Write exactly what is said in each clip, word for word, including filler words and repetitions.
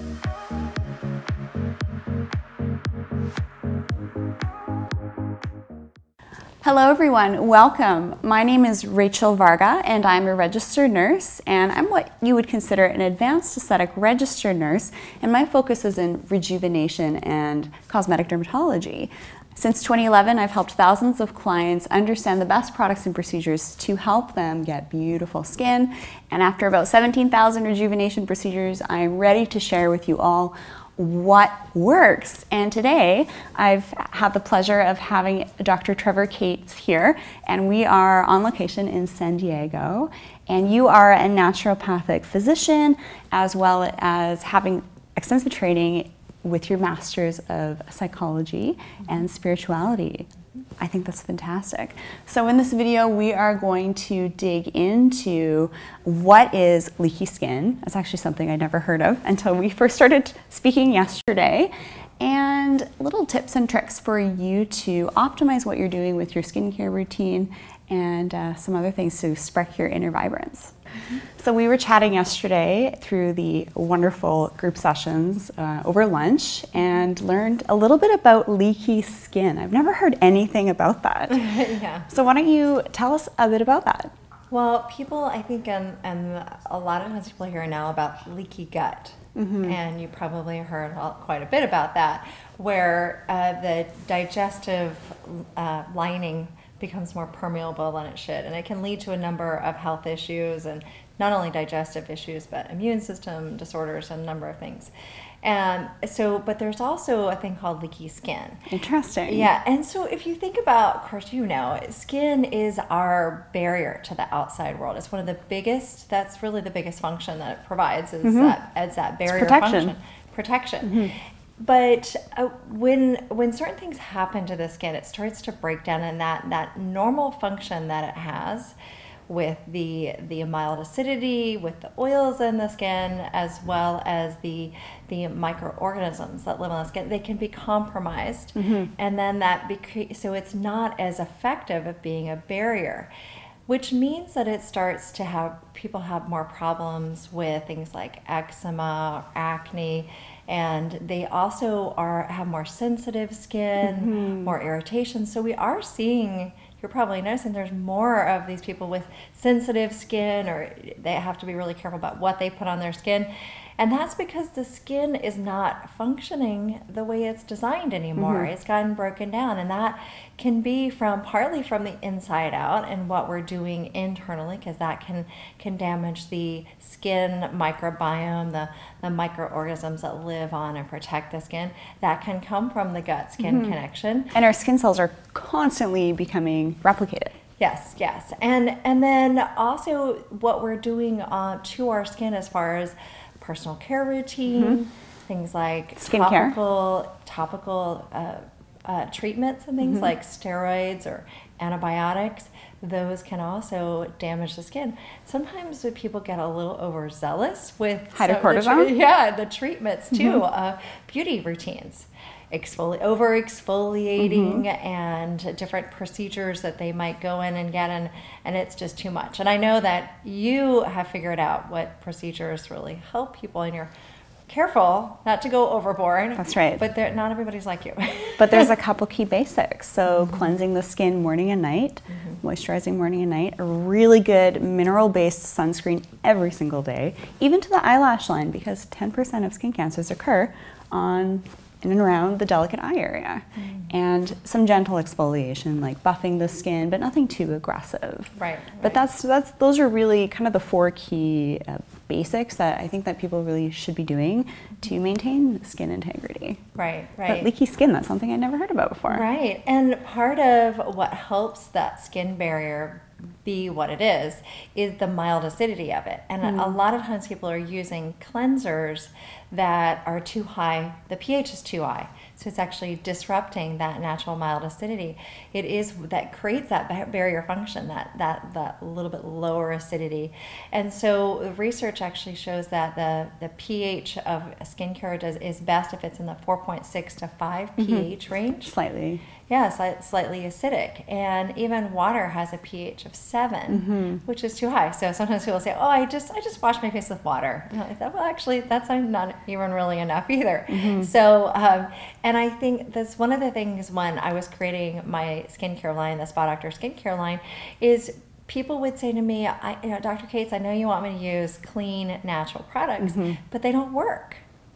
Hello everyone, welcome. My name is Rachel Varga and I'm a registered nurse, and I'm what you would consider an advanced aesthetic registered nurse, and my focus is in rejuvenation and cosmetic dermatology. Since twenty eleven, I've helped thousands of clients understand the best products and procedures to help them get beautiful skin, and after about seventeen thousand rejuvenation procedures, I'm ready to share with you all what works. And today I've had the pleasure of having Doctor Trevor Cates here, and we are on location in San Diego, and you are a naturopathic physician as well as having extensive training with your masters of psychology and spirituality. I think that's fantastic. So in this video, we are going to dig into what is leaky skin. That's actually something I never heard of until we first started speaking yesterday, and little tips and tricks for you to optimize what you're doing with your skincare routine, and uh, some other things to spark your inner vibrance. Mm-hmm. So we were chatting yesterday through the wonderful group sessions uh, over lunch and learned a little bit about leaky skin. I've never heard anything about that. Yeah. So why don't you tell us a bit about that? Well, people, I think, and, and a lot of times people hear now about leaky gut. Mm-hmm. And you probably heard quite a bit about that, where uh, the digestive uh, lining becomes more permeable than it should, and it can lead to a number of health issues, and not only digestive issues but immune system disorders and a number of things. And so, but there's also a thing called leaky skin. Interesting. Yeah, and so if you think about, of course you know, skin is our barrier to the outside world. It's one of the biggest, that's really the biggest function that it provides, is mm-hmm. that, as that barrier it's protection. function. Protection. Mm-hmm. But uh, when when certain things happen to the skin, it starts to break down, and that, that normal function that it has with the the mild acidity, with the oils in the skin, as well as the the microorganisms that live on the skin, they can be compromised, mm-hmm. and then that beca- so it's not as effective at being a barrier, which means that it starts to have people have more problems with things like eczema, or acne. And they also are have more sensitive skin, mm-hmm. more irritation. So we are seeing, you're probably noticing, there's more of these people with sensitive skin, or they have to be really careful about what they put on their skin. And that's because the skin is not functioning the way it's designed anymore. Mm-hmm. It's gotten broken down, and that can be from partly from the inside out and what we're doing internally, because that can can damage the skin microbiome, the, the microorganisms that live on and protect the skin. That can come from the gut-skin mm-hmm. connection. And our skin cells are constantly becoming replicated. Yes, yes. And, and then also what we're doing uh, to our skin as far as personal care routine, mm-hmm. things like skincare, topical, topical uh, uh, treatments and things mm-hmm. like steroids or antibiotics, those can also damage the skin. Sometimes people get a little overzealous with hydrocortisone. So the, yeah, the treatments too, mm-hmm. uh, beauty routines. Exfoli- over exfoliating mm-hmm. and different procedures that they might go in and get, and, and it's just too much. And I know that you have figured out what procedures really help people, and you're careful not to go overboard. That's right. But not everybody's like you. But there's a couple key basics. So mm-hmm. cleansing the skin morning and night, mm-hmm. moisturizing morning and night, a really good mineral-based sunscreen every single day, even to the eyelash line, because ten percent of skin cancers occur on in and around the delicate eye area. Mm. And some gentle exfoliation, like buffing the skin, but nothing too aggressive. Right. But right. that's that's those are really kind of the four key uh, basics that I think that people really should be doing to maintain skin integrity. Right, right. But leaky skin, that's something I never heard about before. Right, and part of what helps that skin barrier be what it is, is the mild acidity of it. And mm. a lot of times people are using cleansers that are too high, the pH is too high. So it's actually disrupting that natural mild acidity. It is that creates that barrier function, that that that little bit lower acidity. And so research actually shows that the the pH of skincare does is best if it's in the four point six to five mm-hmm. pH range. Slightly. Yeah, slightly acidic. And even water has a pH of seven, mm-hmm. which is too high. So sometimes people say, oh, I just I just wash my face with water. And I thought, well, actually, that's not even really enough either. Mm-hmm. So, um, and I think that's one of the things when I was creating my skincare line, the Spa Doctor skincare line, is people would say to me, I, you know, Doctor Cates, I know you want me to use clean, natural products, mm-hmm. but they don't work.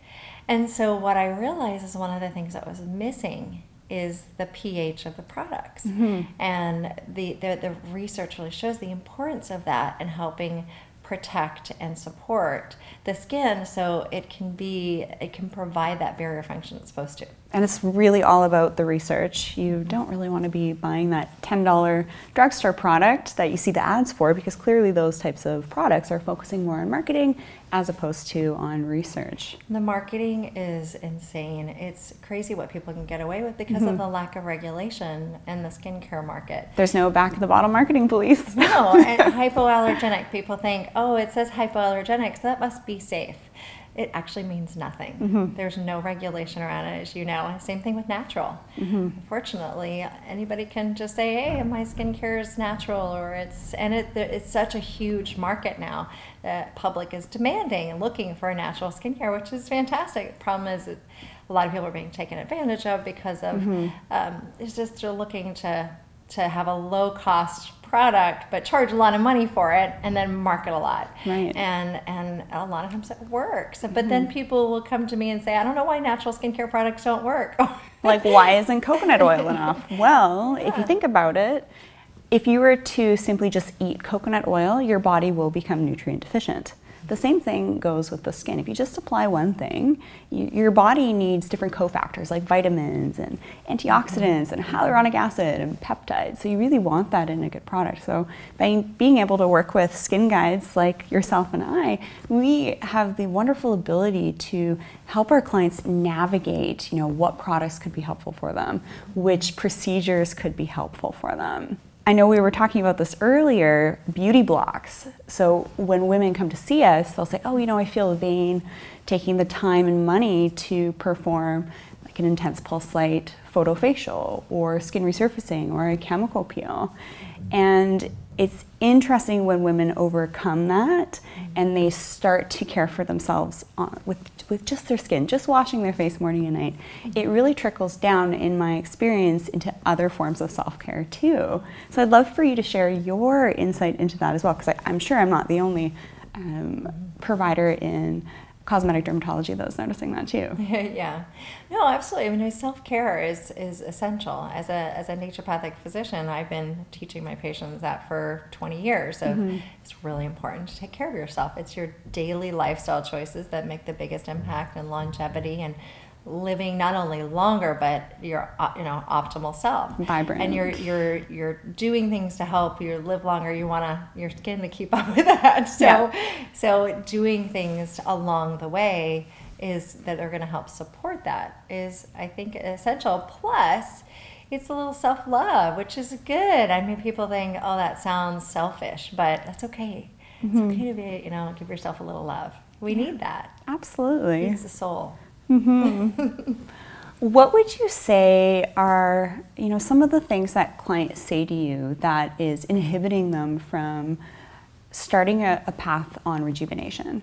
And so what I realized is one of the things that was missing is the pH of the products. Mm-hmm. And the, the, the research really shows the importance of that in helping protect and support the skin so it can be, it can provide that barrier function it's supposed to. And it's really all about the research. You don't really want to be buying that ten dollar drugstore product that you see the ads for, because clearly those types of products are focusing more on marketing as opposed to on research. The marketing is insane. It's crazy what people can get away with because mm-hmm. of the lack of regulation in the skincare market. There's no back of the bottle marketing police. No, and hypoallergenic. People think, oh, it says hypoallergenic, so that must be safe. It actually means nothing. Mm-hmm. There's no regulation around it, as you know. Same thing with natural. Mm-hmm. Unfortunately, anybody can just say, hey, my skincare is natural, or it's, and it, it's such a huge market now that public is demanding and looking for natural skincare, which is fantastic. The problem is that a lot of people are being taken advantage of because of, mm-hmm. um, it's just they're looking to, to have a low cost product but charge a lot of money for it and then market a lot. Right. And and a lot of times it works. But mm-hmm. then people will come to me and say, I don't know why natural skincare products don't work. Like, why isn't coconut oil enough? Well, yeah. if you think about it, if you were to simply just eat coconut oil, your body will become nutrient deficient. The same thing goes with the skin. If you just apply one thing, you, your body needs different cofactors like vitamins and antioxidants and hyaluronic acid and peptides. So you really want that in a good product. So by being able to work with skin guides like yourself and I, we have the wonderful ability to help our clients navigate, you know, what products could be helpful for them, which procedures could be helpful for them. I know we were talking about this earlier, beauty blocks. So when women come to see us, they'll say, oh, you know, I feel vain taking the time and money to perform like an intense pulse light photofacial or skin resurfacing or a chemical peel. And it's interesting when women overcome that and they start to care for themselves on, with, with just their skin, just washing their face morning and night. It really trickles down, in my experience, into other forms of self-care too. So I'd love for you to share your insight into that as well, because I'm sure I'm not the only um, provider in cosmetic dermatology that was noticing that too. Yeah, no, absolutely. I mean, self-care is is essential. As a as a naturopathic physician, I've been teaching my patients that for twenty years. So mm-hmm. it's really important to take care of yourself. It's your daily lifestyle choices that make the biggest impact in longevity and living not only longer, but your you know optimal self. Vibrant. And you're you're you're doing things to help you live longer. You want to your skin to keep up with that. So yeah. so doing things along the way is that are going to help support that is, I think, essential. Plus, it's a little self-love, which is good. I mean, people think, oh, that sounds selfish, but that's okay. Mm-hmm. It's okay to be, you know, give yourself a little love. We yeah. need that. Absolutely. It's the soul. Mm-hmm. What would you say are, you know, some of the things that clients say to you that is inhibiting them from starting a, a path on rejuvenation?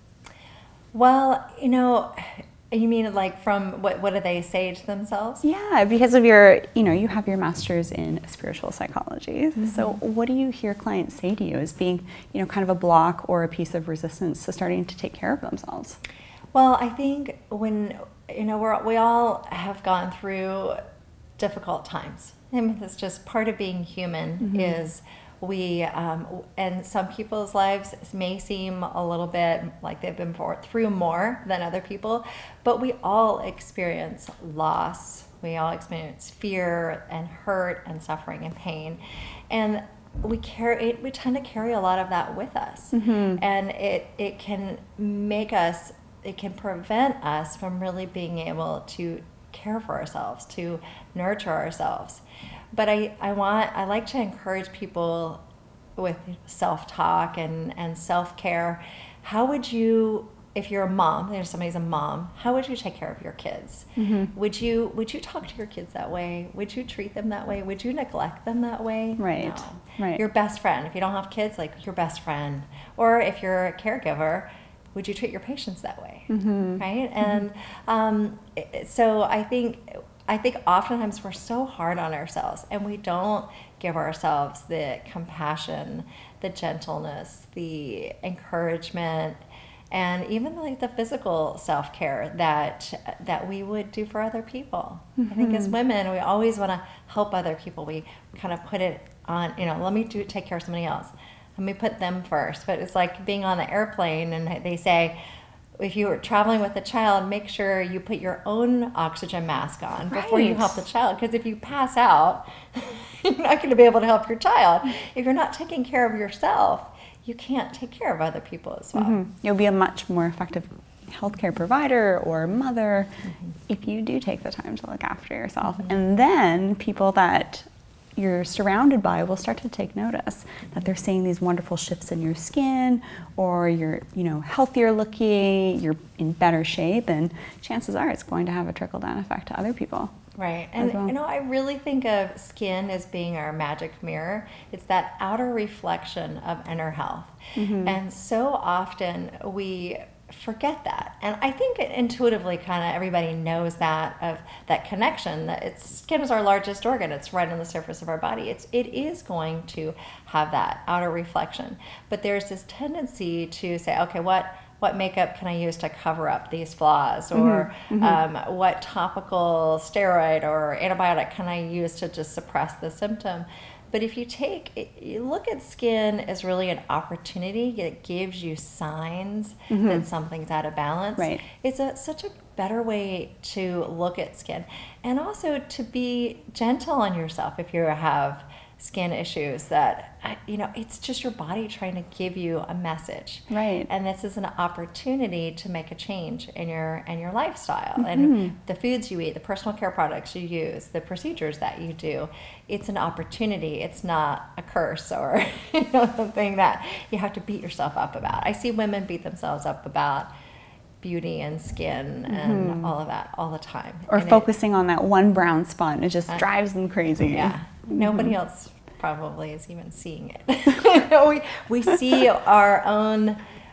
Well, you know, you mean like from what, what do they say to themselves? Yeah, because of your, you know, you have your master's in spiritual psychology. Mm-hmm. So what do you hear clients say to you as being, you know, kind of a block or a piece of resistance to starting to take care of themselves? Well, I think when, you know, we're, we all have gone through difficult times. I mean, that's just part of being human. Mm-hmm. is we, um, and some people's lives may seem a little bit like they've been through more than other people, but we all experience loss. We all experience fear and hurt and suffering and pain. And we carry, we tend to carry a lot of that with us. Mm-hmm. And it, it can make us it can prevent us from really being able to care for ourselves, to nurture ourselves. But I, I want, I like to encourage people with self-talk and, and self-care. How would you, if you're a mom, there's somebody's a mom, how would you take care of your kids? Mm-hmm. Would you, would you talk to your kids that way? Would you treat them that way? Would you neglect them that way? Right. No. Right. Your best friend. If you don't have kids, like your best friend. Or if you're a caregiver, would you treat your patients that way? Mm-hmm. Right? And mm-hmm. um, so I think I think oftentimes we're so hard on ourselves, and we don't give ourselves the compassion, the gentleness, the encouragement, and even like the physical self-care that that we would do for other people. Mm-hmm. I think as women, we always want to help other people. We kind of put it on, you know, let me do take care of somebody else. Let me put them first. But it's like being on the airplane, and they say, if you are traveling with a child, make sure you put your own oxygen mask on right. before you help the child. Because if you pass out, you're not going to be able to help your child. If you're not taking care of yourself, you can't take care of other people as well. Mm-hmm. You'll be a much more effective healthcare provider or mother mm-hmm. if you do take the time to look after yourself. Mm-hmm. And then people that you're surrounded by will start to take notice that they're seeing these wonderful shifts in your skin, or you're, you know, healthier looking, you're in better shape, and chances are it's going to have a trickle-down effect to other people. Right. And, well. you know, I really think of skin as being our magic mirror. It's that outer reflection of inner health. Mm-hmm. And so often we forget that. And I think intuitively kind of everybody knows that, of that connection, that it's skin is our largest organ. It's right on the surface of our body. It's, it is going to have that outer reflection. But there's this tendency to say, okay, what what makeup can I use to cover up these flaws? Or mm-hmm. um, what topical steroid or antibiotic can I use to just suppress the symptom? But if you take, you look at skin as really an opportunity. It gives you signs mm-hmm. that something's out of balance. Right. It's a, such a better way to look at skin. And also to be gentle on yourself if you have skin issues, that, you know, it's just your body trying to give you a message. Right. And this is an opportunity to make a change in your in your lifestyle. Mm-hmm. And the foods you eat, the personal care products you use, the procedures that you do, it's an opportunity. It's not a curse or you know, something that you have to beat yourself up about. I see women beat themselves up about beauty and skin and mm-hmm. all of that all the time. Or and focusing it, on that one brown spot, and it just uh, drives them crazy. Yeah. Mm-hmm. Nobody else probably is even seeing it. we, we see our own,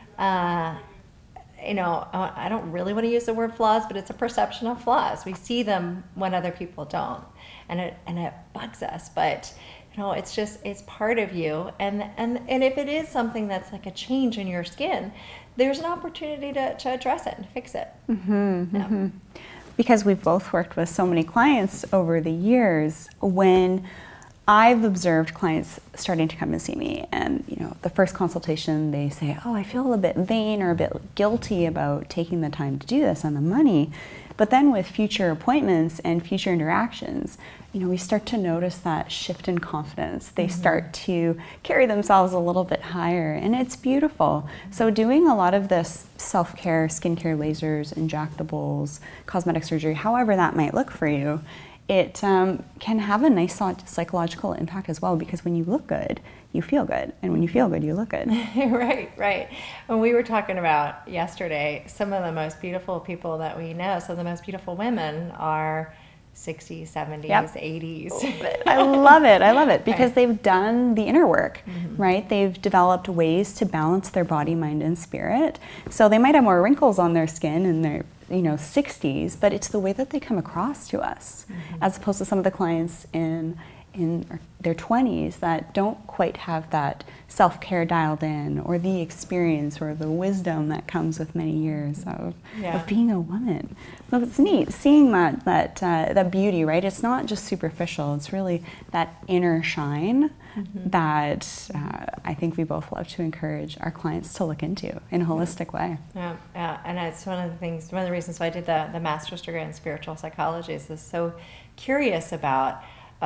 uh, you know, I don't really want to use the word flaws, but it's a perception of flaws. We see them when other people don't, and it and it bugs us. But you know, it's just, it's part of you. And and and if it is something that's like a change in your skin, there's an opportunity to, to address it and fix it. Mm-hmm, yeah. mm-hmm. Because we've both worked with so many clients over the years, when I've observed clients starting to come and see me, and you know, the first consultation they say, oh, I feel a little bit vain or a bit guilty about taking the time to do this on the money. But then with future appointments and future interactions, you know, we start to notice that shift in confidence. They mm-hmm. start to carry themselves a little bit higher, and it's beautiful. So doing a lot of this self-care, skincare, lasers, injectables, cosmetic surgery, however that might look for you, it um, can have a nice psychological impact as well, because when you look good, you feel good, and when you feel good, you look good. Right, right. When we were talking about yesterday, some of the most beautiful people that we know, some of the most beautiful women are sixties, seventies, yep. eighties. I love it. I love it because right. they've done the inner work, mm-hmm. right? They've developed ways to balance their body, mind, and spirit. So they might have more wrinkles on their skin in their, you know, sixties, but it's the way that they come across to us, mm-hmm. as opposed to some of the clients in in their twenties that don't quite have that self-care dialed in, or the experience or the wisdom that comes with many years of, yeah. of being a woman. So it's neat seeing that that uh, that beauty, right? It's not just superficial. It's really that inner shine mm-hmm. that uh, I think we both love to encourage our clients to look into in a holistic way. Yeah, yeah, and it's one of the things, one of the reasons why I did the, the master's degree in spiritual psychology is I was so curious about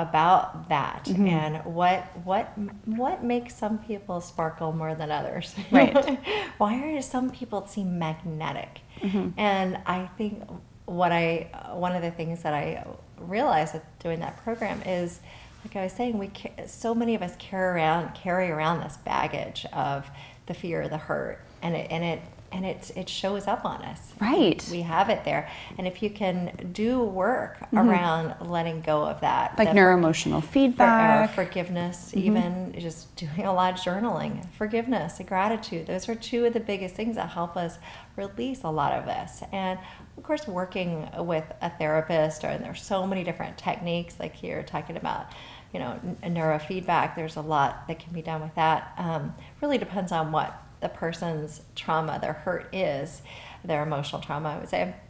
about that mm-hmm. and what what what makes some people sparkle more than others. Right. Why are some people seem magnetic? Mm-hmm. And I think what I one of the things that I realized with doing that program is, like I was saying, we so many of us carry around carry around this baggage of the fear, the hurt, and it and it and it's, it shows up on us. Right. We have it there. And if you can do work mm-hmm. around letting go of that. Like neuroemotional feedback. For, forgiveness, mm-hmm. even just doing a lot of journaling. Forgiveness and gratitude. Those are two of the biggest things that help us release a lot of this. And of course, working with a therapist, or, and there's so many different techniques, like you're talking about, you know, neurofeedback. There's a lot that can be done with that. Um, really depends on what the person's trauma, their hurt is, their emotional trauma, I would say.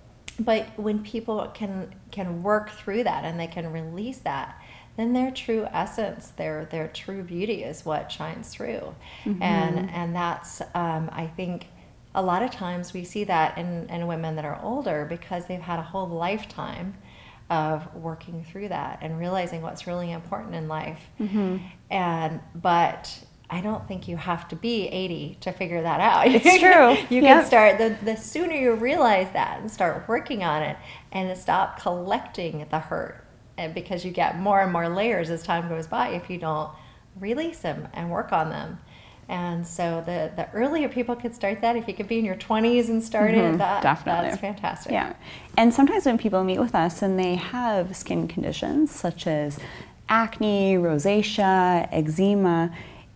But when people can can work through that and they can release that, then their true essence, their their true beauty is what shines through. Mm-hmm. And and that's, um, I think, a lot of times we see that in, in women that are older because they've had a whole lifetime of working through that and realizing what's really important in life. Mm-hmm. And but I don't think you have to be eighty to figure that out. It's true. You yep. can start, the, the sooner you realize that and start working on it and stop collecting the hurt, and because you get more and more layers as time goes by if you don't release them and work on them. And so the, the earlier people could start that, if you could be in your twenties and start mm-hmm, it, that, definitely. That's fantastic. Yeah. And sometimes when people meet with us and they have skin conditions such as acne, rosacea, eczema,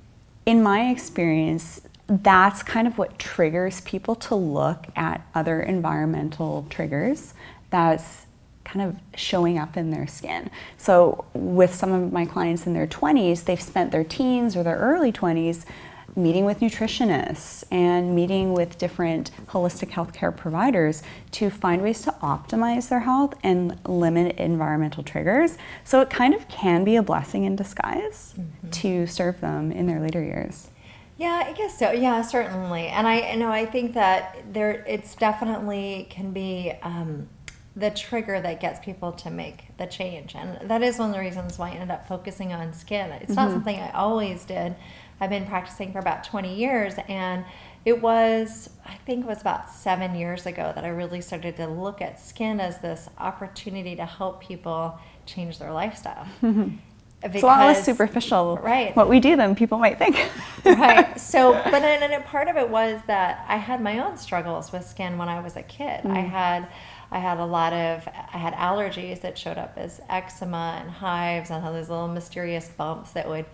in my experience, that's kind of what triggers people to look at other environmental triggers that's kind of showing up in their skin. So with some of my clients in their twenties, they've spent their teens or their early twenties meeting with nutritionists and meeting with different holistic healthcare providers to find ways to optimize their health and limit environmental triggers. So it kind of can be a blessing in disguise mm-hmm. to serve them in their later years. Yeah, I guess so. Yeah, certainly. And I you know I think that there it's definitely can be um, the trigger that gets people to make the change. And that is one of the reasons why I ended up focusing on skin. It's mm-hmm. not something I always did. I've been practicing for about twenty years, and it was, I think it was about seven years ago that I really started to look at skin as this opportunity to help people change their lifestyle. Mm-hmm. Because, it's a lot less superficial, right? What we do than people might think. Right. So, but and, and part of it was that I had my own struggles with skin when I was a kid. Mm. I had, I had a lot of, I had allergies that showed up as eczema and hives, and all these little mysterious bumps that would.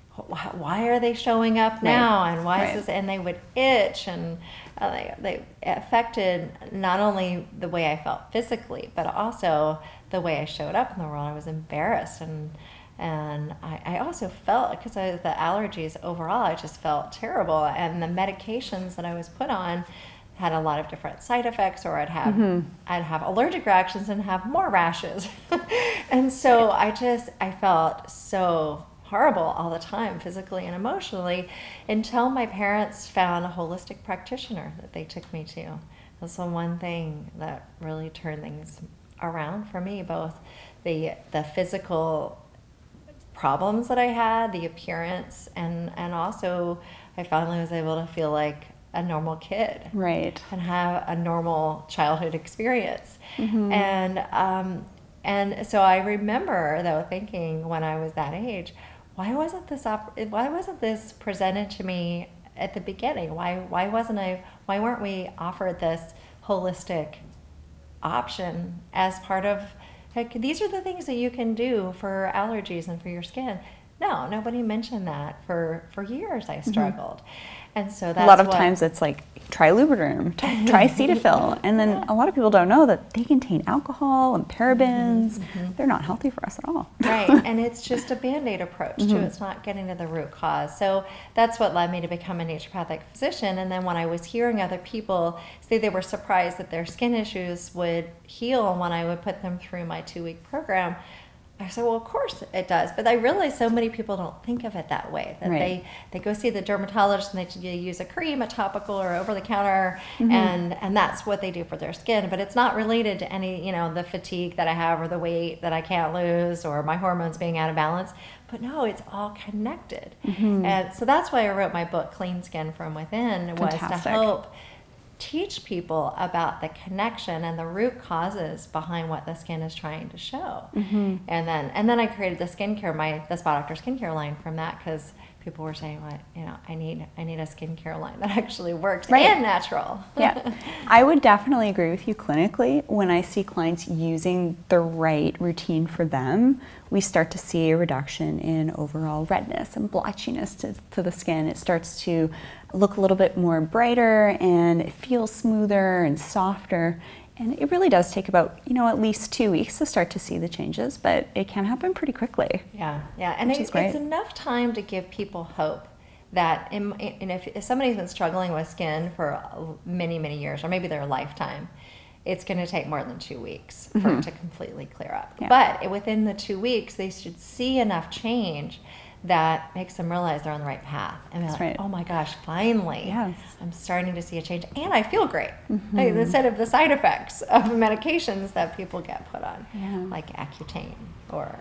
Why are they showing up now? Right. And why right. is this? And they would itch, and uh, they, they affected not only the way I felt physically, but also the way I showed up in the world. I was embarrassed, and and I, I also felt, because of the allergies overall, I just felt terrible. And the medications that I was put on had a lot of different side effects, or I'd have mm-hmm. I'd have allergic reactions and have more rashes. And so right. I just I felt so horrible all the time, physically and emotionally, until my parents found a holistic practitioner that they took me to. That's the one thing that really turned things around for me, both the the physical problems that I had, the appearance, and, and also I finally was able to feel like a normal kid. Right. And have a normal childhood experience. Mm-hmm. And um, and so I remember, though, thinking when I was that age, why wasn't this op- why wasn't this presented to me at the beginning? Why why wasn't I why weren't we offered this holistic option as part of, like, these are the things that you can do for allergies and for your skin? No, nobody mentioned that. For for years I struggled. Mm-hmm. And so that's a lot of what, times it's like, try Juvederm, try Cetaphil, and then yeah. a lot of people don't know that they contain alcohol and parabens. Mm-hmm. They're not healthy for us at all. Right, and it's just a Band-Aid approach mm-hmm. too. It's not getting to the root cause. So that's what led me to become a naturopathic physician. And then when I was hearing other people say they were surprised that their skin issues would heal when I would put them through my two-week program, I said, well, of course it does. But I realized so many people don't think of it that way, that right. they, they go see the dermatologist and they use a cream, a topical, or over-the-counter, mm-hmm. and, and that's what they do for their skin. But it's not related to any, you know, the fatigue that I have, or the weight that I can't lose, or my hormones being out of balance. But no, it's all connected. Mm-hmm. And so that's why I wrote my book, Clean Skin from Within, was Fantastic. To help teach people about the connection and the root causes behind what the skin is trying to show. Mm-hmm. And then and then I created the skincare, my the Spa Doctor skincare line from that, because people were saying, "What you know, I need I need a skincare line that actually works Right. and natural." Yeah, I would definitely agree with you clinically. When I see clients using the right routine for them, we start to see a reduction in overall redness and blotchiness to, to the skin. It starts to look a little bit more brighter, and it feels smoother and softer. And it really does take about, you know, at least two weeks to start to see the changes, but it can happen pretty quickly. Yeah, yeah, and it, it's enough time to give people hope that, in, in if, if somebody's been struggling with skin for many, many years, or maybe their lifetime, it's going to take more than two weeks for mm-hmm. it to completely clear up. Yeah. But within the two weeks, they should see enough change that makes them realize they're on the right path. And they're like, right. oh my gosh, finally, yes. I'm starting to see a change. And I feel great. Mm-hmm. Like, instead of the side effects of medications that people get put on, yeah. like Accutane or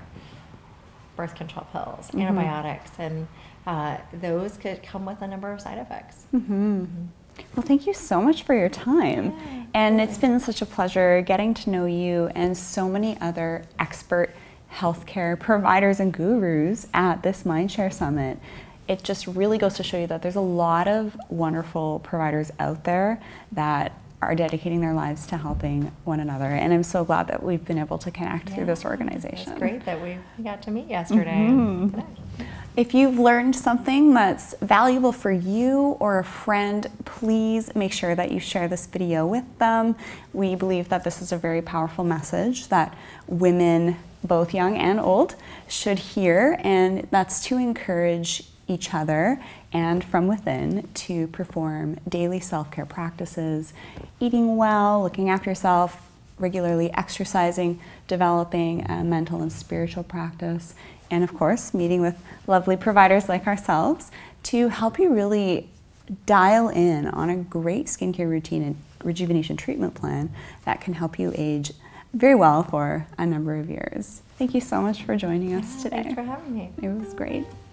birth control pills, mm-hmm. antibiotics, and uh, those could come with a number of side effects. Mm-hmm. Mm-hmm. Well, thank you so much for your time. Yeah, and it's been such a pleasure getting to know you and so many other expert healthcare providers and gurus at this Mindshare Summit. It just really goes to show you that there's a lot of wonderful providers out there that are dedicating their lives to helping one another. And I'm so glad that we've been able to connect yeah, through this organization. It's great that we got to meet yesterday. Mm-hmm. If you've learned something that's valuable for you or a friend, please make sure that you share this video with them. We believe that this is a very powerful message that women, both young and old, should hear, and that's to encourage each other and from within to perform daily self-care practices, eating well, looking after yourself, regularly exercising, developing a mental and spiritual practice, and of course, meeting with lovely providers like ourselves to help you really dial in on a great skincare routine and rejuvenation treatment plan that can help you age very well for a number of years. Thank you so much for joining us yeah, today. Thanks for having me. It was great.